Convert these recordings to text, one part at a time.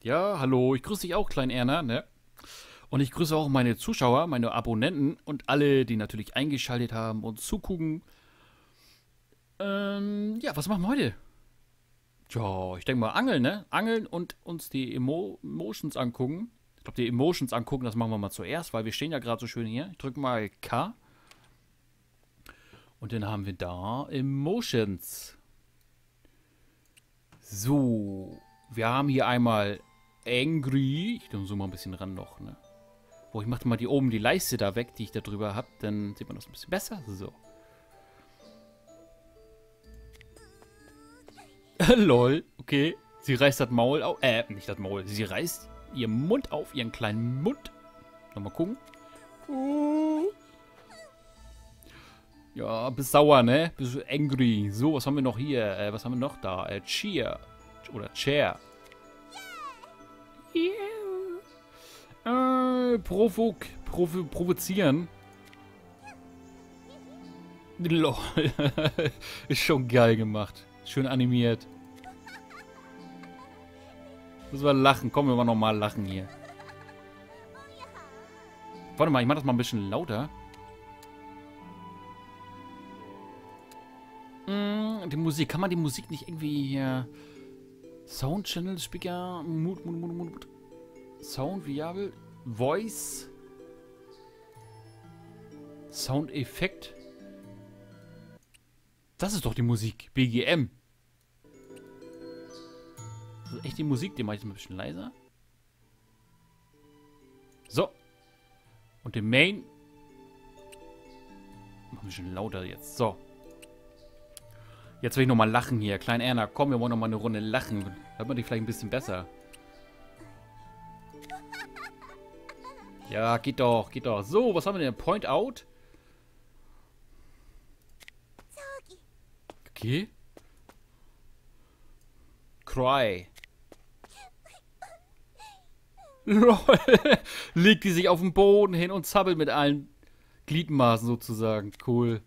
Ja, hallo, ich grüße dich auch, Klein Erna, ne? Und ich grüße auch meine Zuschauer, meine Abonnenten und alle, die natürlich eingeschaltet haben und zugucken. Ja, was machen wir heute? Tja, ich denke mal Angeln, ne? Angeln und uns die Emotions angucken. Ich glaube, die Emotions angucken, das machen wir mal zuerst, weil wir stehen ja gerade so schön hier. Ich drücke mal K. Und dann haben wir da Emotions. So, wir haben hier einmal Angry. Ich zoome mal ein bisschen ran noch, ne? Oh, ich mache mal die oben die Leiste da weg, die ich da drüber habe. Dann sieht man das ein bisschen besser. So. Lol, okay. Sie reißt das Maul auf. Nicht das Maul. Sie reißt ihren Mund auf, ihren kleinen Mund. Nochmal gucken. Ja, bist sauer, ne? Bist angry. So, was haben wir noch hier? Was haben wir noch da? Cheer. Oder Chair. Yeah. Provozieren. Lol. Ist schon geil gemacht. Schön animiert. Müssen wir lachen. Komm, wir wollen nochmal lachen hier. Warte mal, ich mach das mal ein bisschen lauter. Die Musik. Kann man die Musik nicht irgendwie hier... Sound Channel, Speaker, Mood. Sound, Variable, Voice. Soundeffekt. Das ist doch die Musik. BGM. Das ist echt die Musik. Den mache ich jetzt mal ein bisschen leiser. So. Und den Main. Mach ein bisschen lauter jetzt. So. Jetzt will ich nochmal lachen hier. Klein Erna, komm, wir wollen nochmal eine Runde lachen. Hört man dich vielleicht ein bisschen besser. Ja, geht doch, geht doch. So, was haben wir denn? Point out. Okay. Cry. Lol. Legt die sich auf den Boden hin und zappelt mit allen Gliedmaßen sozusagen. Cool.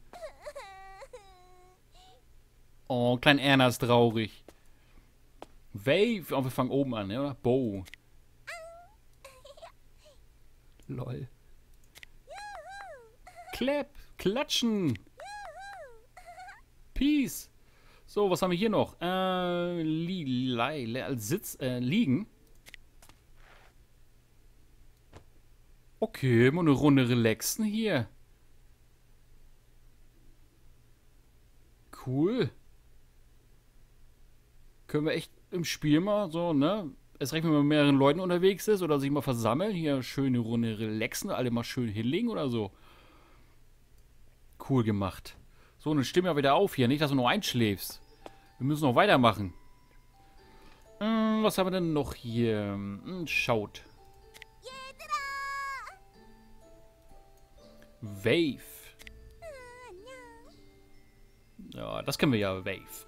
Oh, Klein Erna ist traurig. Wave. Oh, wir fangen oben an, oder? Bow. Lol. Clap. Klatschen. Peace. So, was haben wir hier noch? Liegen. Okay, mal eine Runde relaxen hier. Cool. Können wir echt im Spiel mal so, ne? Erst recht, wenn man mit mehreren Leuten unterwegs ist oder sich mal versammeln. Hier schöne Runde relaxen, alle mal schön hinlegen oder so. Cool gemacht. So, dann stimm ja wieder auf hier. Nicht, dass du nur einschläfst. Wir müssen noch weitermachen. Was haben wir denn noch hier? Schaut. Wave. Ja, das können wir ja, Wave.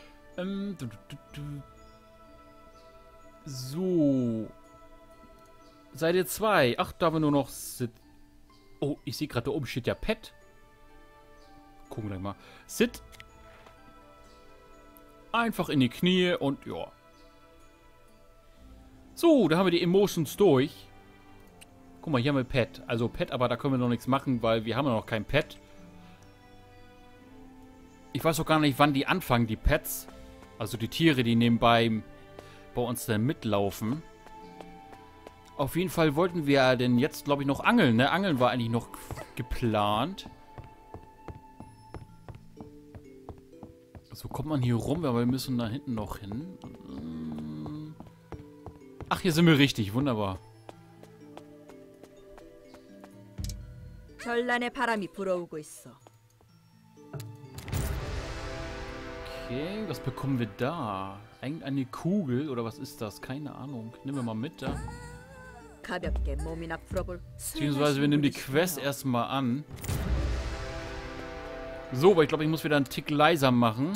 So. Seite 2. Ach, da haben wir nur noch... Oh, ich sehe gerade, da oben steht ja Pet. Gucken wir gleich mal. Sit. Einfach in die Knie und ja. So, da haben wir die Emotions durch. Guck mal, hier haben wir Pet. Also Pet, aber da können wir noch nichts machen, weil wir haben ja noch kein Pet. Ich weiß auch gar nicht, wann die anfangen, die Pets. Also die Tiere, die nebenbei bei uns dann mitlaufen. Auf jeden Fall wollten wir denn jetzt, glaube ich, noch angeln, ne? Angeln war eigentlich noch geplant. So kommt man hier rum, aber wir müssen da hinten noch hin. Ach, hier sind wir richtig. Wunderbar. 전란의 바람이 불어오고 있어. Okay, was bekommen wir da? Eine Kugel oder was ist das? Keine Ahnung. Nehmen wir mal mit da. 가볍게 몸이나 풀어볼. Beziehungsweise wir nehmen die Quest erstmal an. So, weil ich glaube, ich muss wieder einen Tick leiser machen.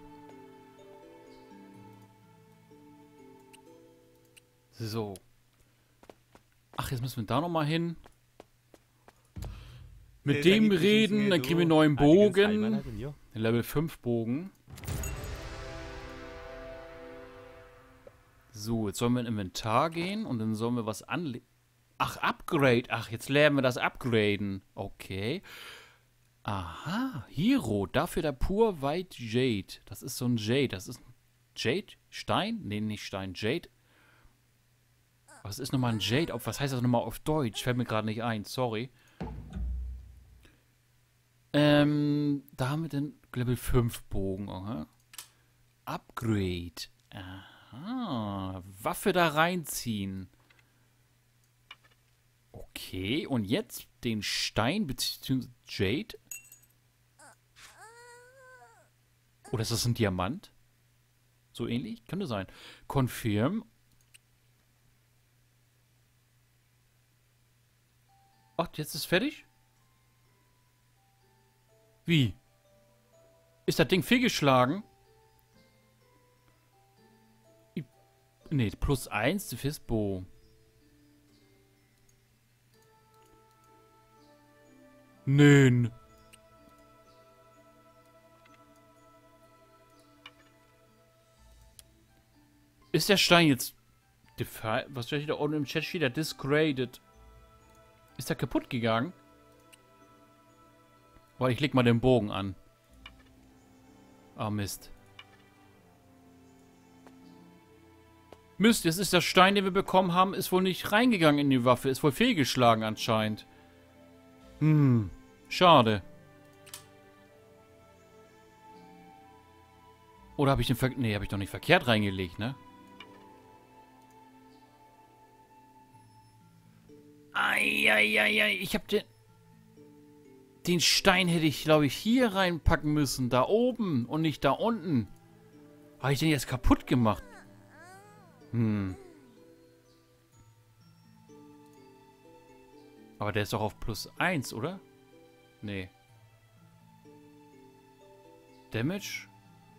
So. Ach, jetzt müssen wir da nochmal hin. Mit dem reden, dann kriegen wir einen neuen Bogen. Level 5 Bogen. So, jetzt sollen wir in Inventar gehen und dann sollen wir was anlegen. Ach, Upgrade. Ach, jetzt lernen wir das Upgraden. Okay. Aha, Hero. Dafür der Pure White Jade. Das ist so ein Jade. Das ist ein Jade? Stein? Nee, nicht Stein. Jade. Was ist nochmal ein Jade? Was heißt das nochmal auf Deutsch? Fällt mir gerade nicht ein. Sorry. Da haben wir den Level 5 Bogen. Aha. Upgrade. Aha. Waffe da reinziehen. Okay, und jetzt den Stein bzw. Jade. Oder ist das ein Diamant? So ähnlich? Könnte sein. Confirm. Ach, jetzt ist fertig? Wie? Ist das Ding fehlgeschlagen? Ne, +1 zu Fisbo. Nein. Ist der Stein jetzt... Was steht da unten im Chat? Steht da disgraded. Ist der kaputt gegangen? Boah, ich leg mal den Bogen an. Ah, Mist. Mist, jetzt ist der Stein, den wir bekommen haben, ist wohl nicht reingegangen in die Waffe. Ist wohl fehlgeschlagen anscheinend. Schade. Oder habe ich den Nee, habe ich doch nicht verkehrt reingelegt, ne? Eieiei, ich habe den... Den Stein hätte ich, glaube ich, hier reinpacken müssen. Da oben und nicht da unten. Habe ich den jetzt kaputt gemacht? Aber der ist doch auf +1, oder? Nee. Damage?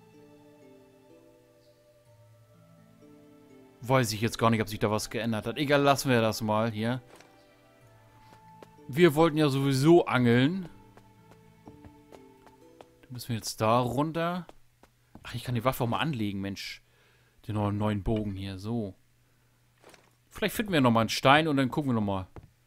Weiß ich jetzt gar nicht, ob sich da was geändert hat. Egal, lassen wir das mal hier. Wir wollten ja sowieso angeln. Dann müssen wir jetzt da runter. Ach, ich kann die Waffe auch mal anlegen, Mensch. Den neuen Bogen hier, so. Vielleicht finden wir nochmal einen Stein und dann gucken wir nochmal.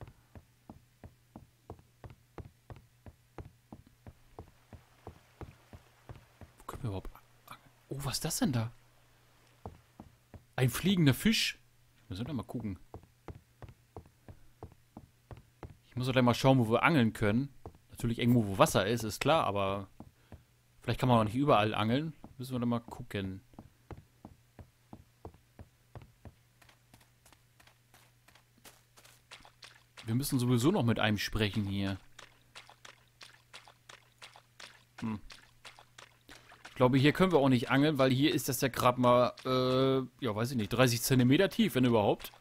Wo können wir überhaupt... Oh, was ist das denn da? Ein fliegender Fisch. Wir sollten mal gucken. Ich muss doch gleich mal schauen, wo wir angeln können. Natürlich irgendwo, wo Wasser ist klar, aber... Vielleicht kann man auch nicht überall angeln. Müssen wir dann mal gucken. Wir müssen sowieso noch mit einem sprechen hier. Ich glaube, hier können wir auch nicht angeln, weil hier ist das ja gerade mal, ja, weiß ich nicht, 30 Zentimeter tief, wenn überhaupt.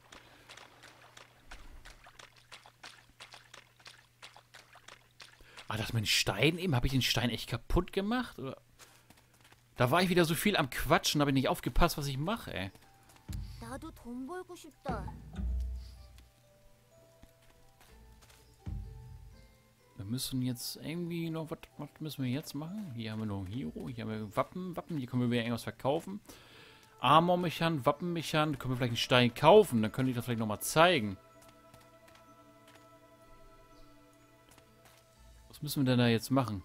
Ah, das mit dem Stein eben? Habe ich den Stein echt kaputt gemacht? Oder? Da war ich wieder so viel am Quatschen, habe ich nicht aufgepasst, was ich mache, ey. 나도 돈 벌고 싶다. Wir müssen jetzt irgendwie noch, was müssen wir jetzt machen? Hier haben wir noch ein Hero, hier haben wir Wappen, hier können wir wieder irgendwas verkaufen. Armormechan, Wappenmechan, können wir vielleicht einen Stein kaufen, dann könnte ich das vielleicht nochmal zeigen. Was müssen wir denn da jetzt machen?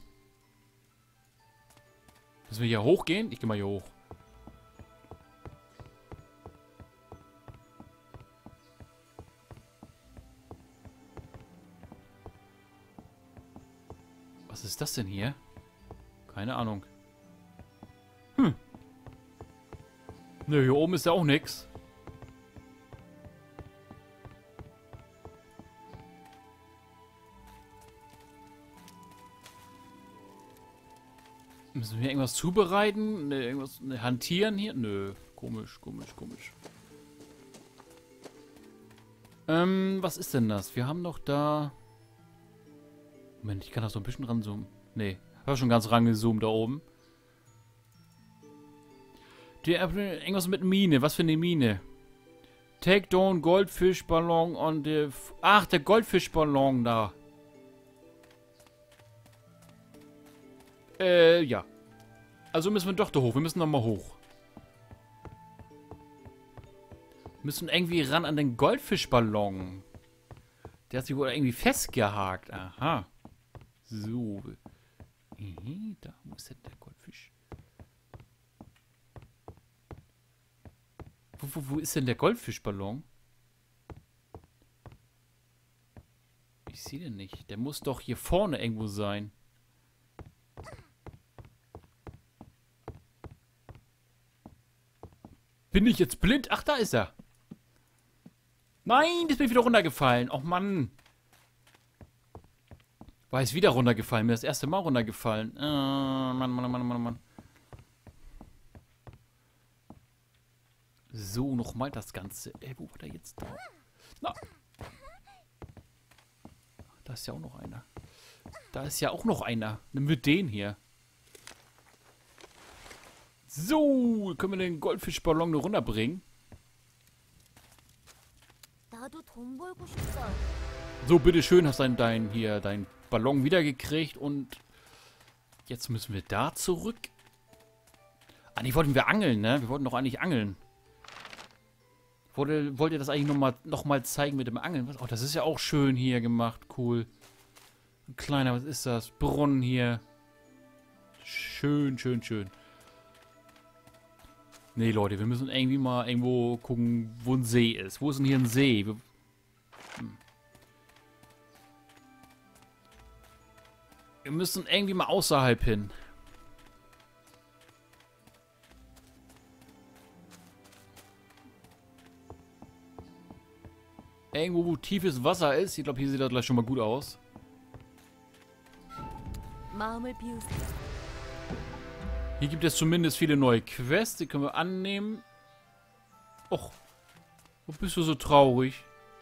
Müssen wir hier hochgehen? Ich gehe mal hier hoch. Was ist das denn hier? Keine Ahnung. Nö, hier oben ist ja auch nix. Müssen wir irgendwas zubereiten? Ne, irgendwas hantieren hier? Nö. Komisch. Was ist denn das? Wir haben doch da... Moment, ich kann das so ein bisschen ranzoomen. Nee, hab schon ganz rangezoomt da oben. Irgendwas mit Mine. Was für eine Mine? Take down Goldfischballon on the... Ach, der Goldfischballon da. Ja. Also müssen wir doch da hoch. Wir müssen nochmal hoch. Müssen irgendwie ran an den Goldfischballon. Der hat sich wohl irgendwie festgehakt. Aha. So. Da, wo ist denn der Goldfisch? Wo ist denn der Goldfischballon? Ich sehe den nicht. Der muss doch hier vorne irgendwo sein. Bin ich jetzt blind? Ach, da ist er. Nein, das bin ich wieder runtergefallen. Och, Mann. War jetzt wieder runtergefallen. Mir das erste Mal runtergefallen. Mann. So, nochmal das Ganze. Ey, wo war der jetzt da? Na. Da ist ja auch noch einer. Da ist ja auch noch einer. Nimm wir den hier. So, können wir den Goldfischballon nur runterbringen. 나도 돈 벌고 싶다. So, bitteschön, hast dein Ballon wiedergekriegt und jetzt müssen wir da zurück. Ah, nee, wollten wir angeln, ne? Wir wollten doch eigentlich angeln. Wollt ihr das eigentlich noch mal zeigen mit dem Angeln? Oh, das ist ja auch schön hier gemacht. Cool. Ein kleiner, was ist das? Brunnen hier. Schön. Nee, Leute, wir müssen irgendwie mal irgendwo gucken, wo ein See ist. Wo ist denn hier ein See? Wir müssen irgendwie mal außerhalb hin. Irgendwo, wo tiefes Wasser ist. Ich glaube, hier sieht das gleich schon mal gut aus. 마음을 비우세요. Hier gibt es zumindest viele neue Quests. Die können wir annehmen. Och, wo bist du so traurig?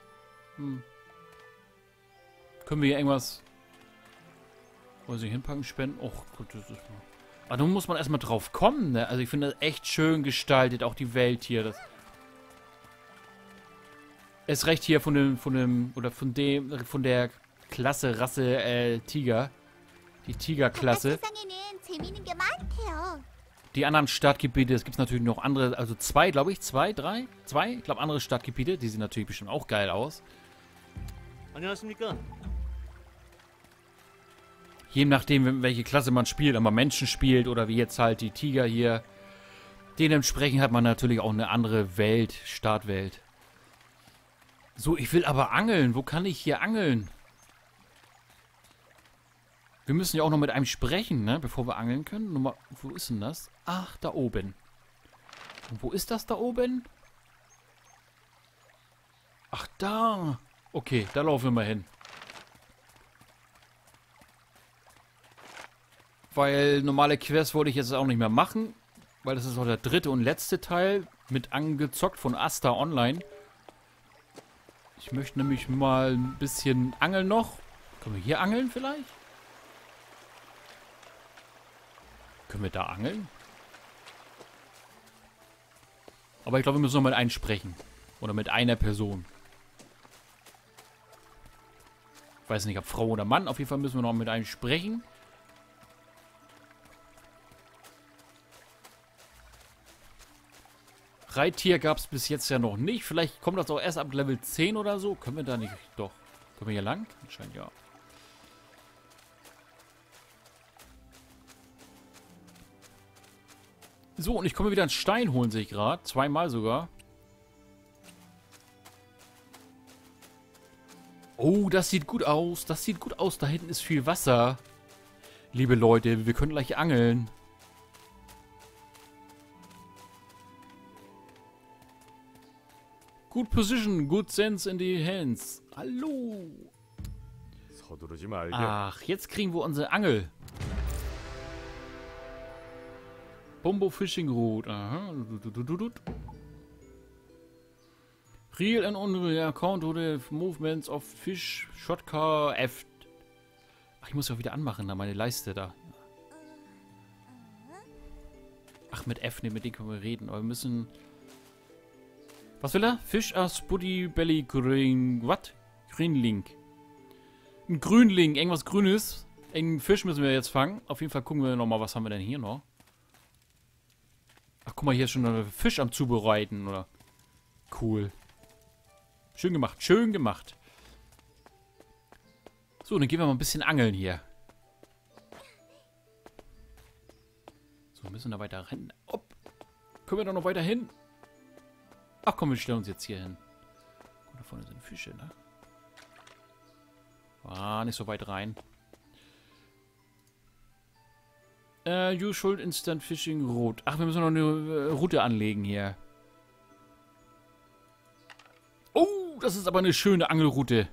Können wir hier irgendwas... Wollen Sie hinpacken, spenden? Och Gott, das ist mal... Aber da muss man erstmal drauf kommen, ne? Also ich finde das echt schön gestaltet, auch die Welt hier. Das ist recht hier von der Klasse, Rasse, Tiger. Die Tigerklasse. 세상에는 재미있는 게 많대요. Die anderen Stadtgebiete, es gibt natürlich noch andere, also zwei, glaube ich, zwei, ich glaube andere Stadtgebiete, die sehen natürlich bestimmt auch geil aus. 안녕하십니까? Je nachdem, welche Klasse man spielt, ob man Menschen spielt oder wie jetzt halt die Tiger hier. Dementsprechend hat man natürlich auch eine andere Welt, Startwelt. So, ich will aber angeln. Wo kann ich hier angeln? Wir müssen ja auch noch mit einem sprechen, ne? Bevor wir angeln können. Nummer, wo ist denn das? Ach, da oben. Und wo ist das da oben? Ach, da. Okay, da laufen wir mal hin. Weil normale Quests wollte ich jetzt auch nicht mehr machen. Weil das ist auch der dritte und letzte Teil. Mit angezockt von Asta Online. Ich möchte nämlich mal ein bisschen angeln noch. Können wir hier angeln vielleicht? Können wir da angeln? Aber ich glaube, wir müssen noch mit einem sprechen. Oder mit einer Person. Ich weiß nicht, ob Frau oder Mann. Auf jeden Fall müssen wir noch mit einem sprechen. Reittier gab es bis jetzt ja noch nicht. Vielleicht kommt das auch erst ab Level 10 oder so. Können wir da nicht? Doch. Können wir hier lang? Anscheinend ja. So, und ich komme wieder einen Stein holen, sehe ich gerade. Zweimal sogar. Oh, das sieht gut aus. Das sieht gut aus. Da hinten ist viel Wasser. Liebe Leute, wir können gleich angeln. Good position, good sense in the hands. Hallo. 서두르지 말게. Ach, jetzt kriegen wir unsere Angel. Bombo Fishing Route. Aha. Real and unreal account to the movements of fish. Shotcar F. Ach, ich muss ja wieder anmachen, da meine Leiste da. Ach, mit F, ne, mit denen können wir reden. Aber wir müssen... Was will er? Fish as Buddy Belly Green. What? Grünling. Ein Grünling, irgendwas Grünes. Einen Fisch müssen wir jetzt fangen. Auf jeden Fall gucken wir nochmal, was haben wir denn hier noch? Ach, guck mal, hier ist schon ein Fisch am Zubereiten, oder? Cool. Schön gemacht, schön gemacht. So, dann gehen wir mal ein bisschen angeln hier. So, müssen wir da weiter rennen. Hopp. Können wir da noch weiter hin? Ach komm, wir stellen uns jetzt hier hin. Guck, da vorne sind Fische, ne? Ah, nicht so weit rein. Usual Instant Fishing Route. Ach, wir müssen noch eine Route anlegen hier. Oh, das ist aber eine schöne Angelroute.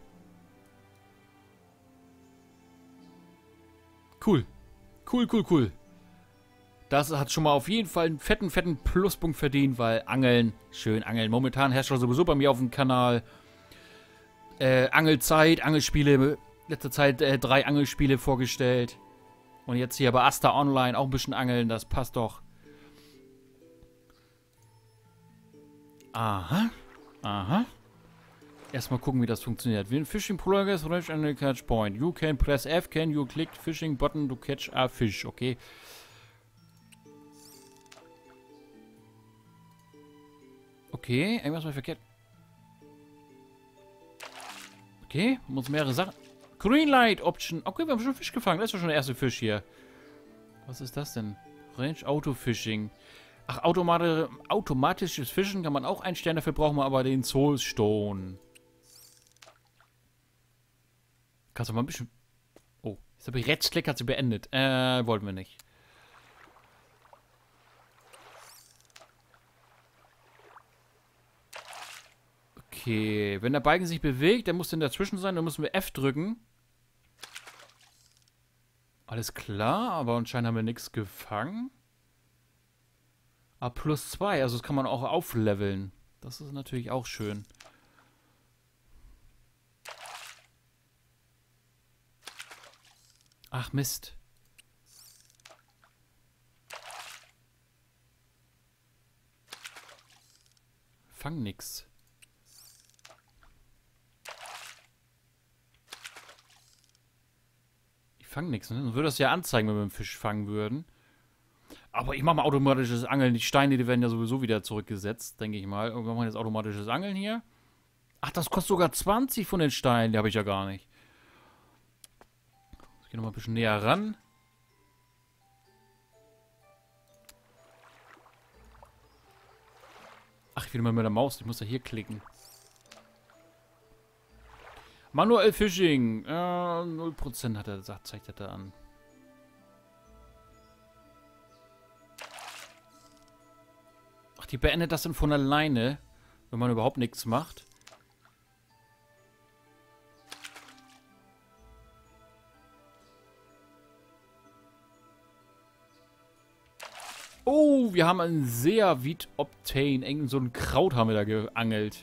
Cool. Cool, cool, cool. Das hat schon mal auf jeden Fall einen fetten Pluspunkt verdient, weil Angeln, schön angeln. Momentan herrscht sowieso bei mir auf dem Kanal Angelzeit, Angelspiele. Letzte Zeit 3 Angelspiele vorgestellt. Und jetzt hier bei Asta Online auch ein bisschen angeln, das passt doch. Aha. Aha. Erstmal gucken, wie das funktioniert. When fishing progress, reach an the catch point. You can press F, can you click fishing button to catch a fish. Okay. Okay, irgendwas mal verkehrt. Okay, muss mehrere Sachen. Greenlight Option. Okay, wir haben schon Fisch gefangen. Das ist doch schon der erste Fisch hier. Was ist das denn? Range Auto Fishing. Ach, automatisches Fischen kann man auch einstellen. Dafür brauchen wir aber den Soulstone. Kannst du mal ein bisschen... Oh, jetzt habe ich Rechtsklick, hat sie beendet. Wollten wir nicht. Okay, wenn der Balken sich bewegt, der muss dann dazwischen sein, dann müssen wir F drücken. Alles klar, aber anscheinend haben wir nichts gefangen. Ah, +2, also das kann man auch aufleveln. Das ist natürlich auch schön. Ach, Mist. Fang nix. Ich fang nichts, ne? Dann würde das ja anzeigen, wenn wir einen Fisch fangen würden. Aber ich mache mal automatisches Angeln. Die Steine, die werden ja sowieso wieder zurückgesetzt, denke ich mal. Und wir machen jetzt automatisches Angeln hier. Ach, das kostet sogar 20 von den Steinen. Die habe ich ja gar nicht. Ich gehe nochmal ein bisschen näher ran. Ach, ich will mal mit der Maus. Ich muss da hier klicken. Manuell Fishing. 0% hat er gesagt, zeigt er da an. Ach, die beendet das dann von alleine, wenn man überhaupt nichts macht. Oh, wir haben ein Seaweed Obtain. Irgend so ein Kraut haben wir da geangelt.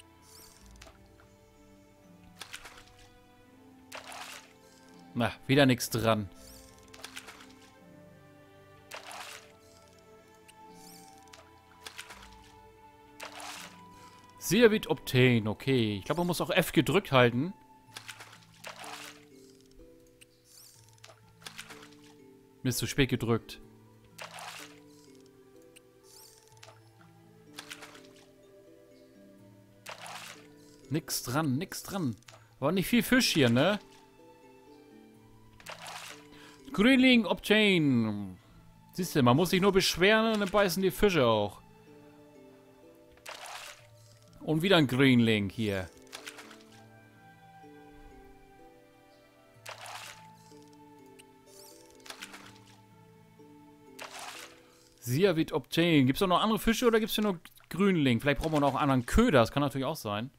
Na, wieder nichts dran. Seaweed Obtain, okay. Ich glaube, man muss auch F gedrückt halten. Mir ist zu spät gedrückt. Nix dran, nix dran. War nicht viel Fisch hier, ne? Greenling Obtain. Siehst du, man muss sich nur beschweren und dann beißen die Fische auch. Und wieder ein Greenling hier. Seaweed Obtain. Gibt es noch andere Fische oder gibt es hier nur Grünling? Vielleicht brauchen wir noch einen anderen Köder. Das kann natürlich auch sein.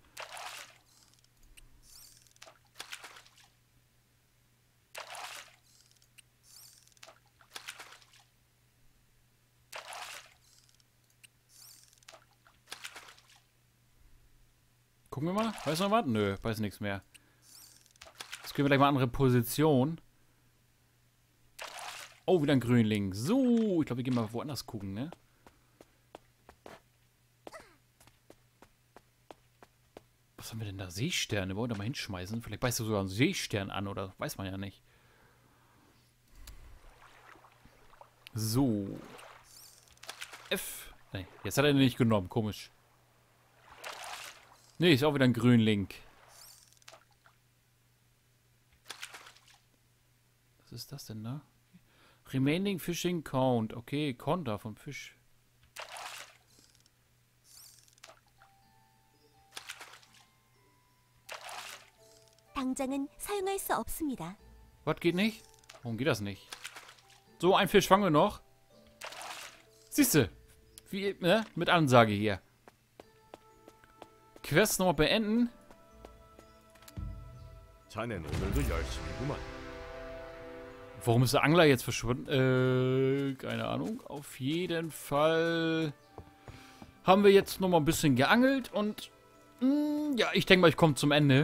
Gucken wir mal. Weiß noch was? Nö, weiß nichts mehr. Jetzt gehen wir gleich mal andere Position. Oh, wieder ein Grünling. So, ich glaube, wir gehen mal woanders gucken, ne? Was haben wir denn da? Seesterne. Wollen wir da mal hinschmeißen? Vielleicht beißt du sogar einen Seestern an, oder? Weiß man ja nicht. So. F. Nee, jetzt hat er den nicht genommen. Komisch. Nee, ist auch wieder ein Grünlink. Was ist das denn, ne? Remaining Fishing Count. Okay, Konter vom Fisch. 당장은 사용할 수 없습니다. Was geht nicht? Warum geht das nicht? So, ein Fisch fangen wir noch. Siehste, wie, ne? Mit Ansage hier. Quest nochmal beenden. 자넨 오늘도 열심히구만. Warum ist der Angler jetzt verschwunden? Keine Ahnung. Auf jeden Fall haben wir jetzt nochmal ein bisschen geangelt und ja, ich denke mal, ich komme zum Ende.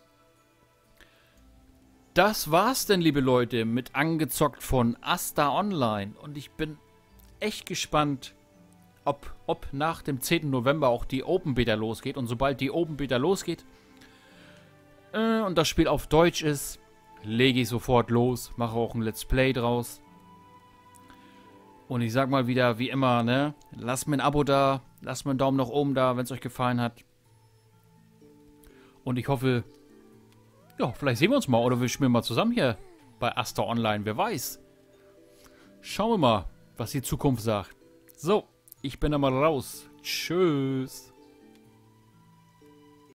Das war's denn, liebe Leute, mit Angezockt von Asta Online. Und ich bin echt gespannt, ob nach dem 10. November auch die Open Beta losgeht. Und sobald die Open Beta losgeht und das Spiel auf Deutsch ist, lege ich sofort los, mache auch ein Let's Play draus. Und ich sag mal wieder, wie immer, ne? Lasst mir ein Abo da, lasst mir einen Daumen nach oben da, wenn es euch gefallen hat. Und ich hoffe, ja, vielleicht sehen wir uns mal oder wir spielen mal zusammen hier bei Asta Online, wer weiß. Schauen wir mal, was die Zukunft sagt. So, ich bin dann mal raus. Tschüss.